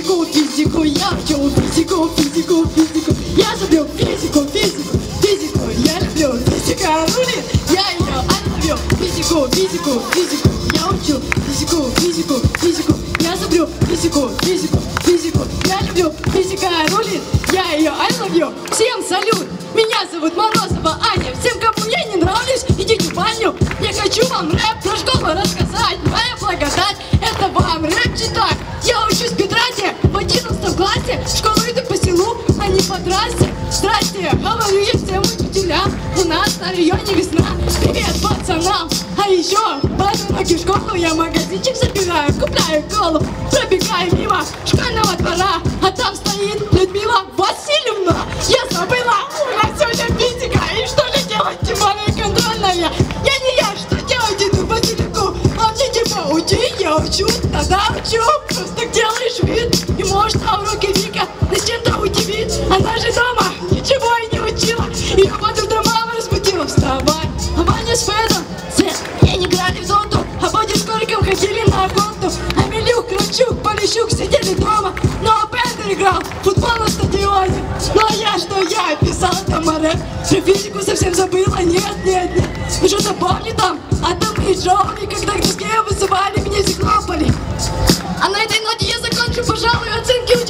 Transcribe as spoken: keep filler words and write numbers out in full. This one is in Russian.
физику, физику, я учу физику, физику, физику. Я люблю физику, физику, физику. Я люблю физика рулит, я ее люблю. Физику, физику, физику. Я учу физику, физику, физику. Я люблю физику, физику, физику. Я люблю физика рулит, я ее люблю. Всем салют, меня зовут Морозова Аня. Всем, кому я не нравлюсь, идите в баню. Я хочу вам рэп про школу рассказать. Моя благодать, это вам рэп читать. Я учусь в Петрате в одиннадцатом классе. В школу иду по селу, а не по трассе. Здрасте, говорю я всем учителям. У нас на районе весна. Привет пацанам. А еще по дороге в школу я магазинчик забираю, купляю колу, пробегаю мимо школьного двора, а там стоит Людмила Васильевна. Я забыла, у нас сегодня физика. И что же делать, типа контрольная? Я не я, что делать, иду по телеку. А мне типа учи, я учу, тогда учу. Просто делаешь вид, и может на уроке Вика нас чем-то удивит. Она же дома ничего и не учила. Ее потом мама разбудила. Вставай, а Ваня с Федом не играли в зонту, а Бодя с Кориком ходили на охоту. А Милюк, Кравчук, Полищук сидели дома. Ну а Петр играл в футбол на стадионе. Ну а я что я писал там рэп. Про физику совсем забыла, нет, нет, нет. Ну что-то помни там, атомные джоули, когда к доске вызывали, меня все хлопали. А на этой ноте я закончу, пожалуй, оценки